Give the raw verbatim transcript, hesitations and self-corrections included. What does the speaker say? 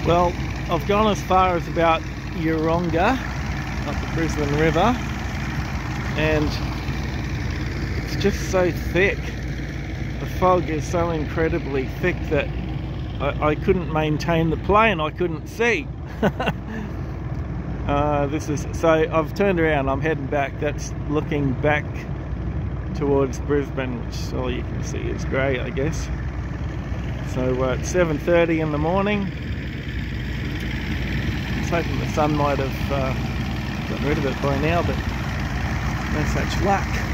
Well, I've gone as far as about Yeronga, up the Brisbane River, and it's just so thick. The fog is so incredibly thick that I, I couldn't maintain the plane. I couldn't see. uh, this is so I've turned around. I'm heading back. That's looking back towards Brisbane, which all you can see is grey, I guess. So uh, it's seven thirty in the morning. I was hoping the sun might have uh, gotten rid of it by now, but no such luck.